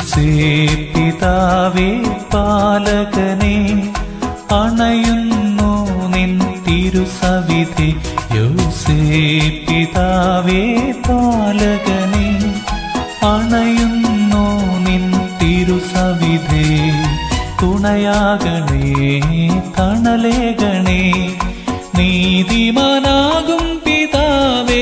പിതാവേ പാലകനെ അണയുന്നു നിൻ തിരുസവിധി. പിതാവേ പാലകനെ അണയുന്നു നിൻ തിരുസവിധി. തുണയാകണേ തണലേകണേ നീതിമാനാകും പിതാവേ.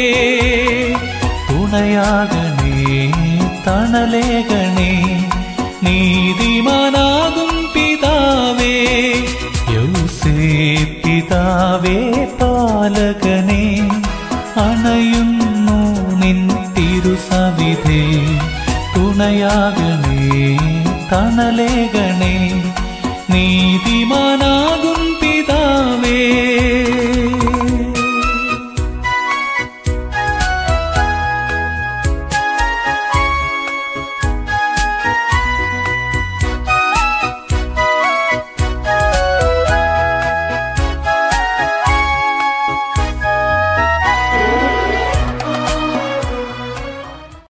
തുണയാകണേ തണലേകണേ നീതിമാനാകും പിതാവേ. പിതാവേ പാലകനെ അണയുന്നു നിൻ തിരുസവിധി. തുണയാകണേ തണലേകണേ നീതിമാനാകും